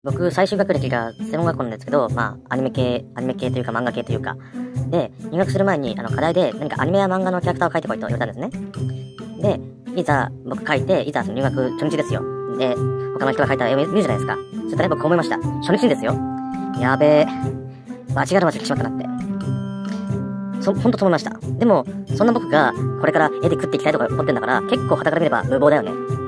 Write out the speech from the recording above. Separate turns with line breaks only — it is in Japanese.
僕、最終学歴が専門学校なんですけど、まあ、アニメ系というか漫画系というか。で、入学する前に、課題で何かアニメや漫画のキャラクターを描いてこいと言われたんですね。で、いざ、僕書いて、いざその入学初日ですよ。で、他の人が書いた絵を見るじゃないですか。そしたら僕こう思いました。初日にですよ。やべえ、間違えてしまったなって。ほんとそう思いました。でも、そんな僕がこれから絵で食っていきたいとか思ってんだから、結構傍から見れば無謀だよね。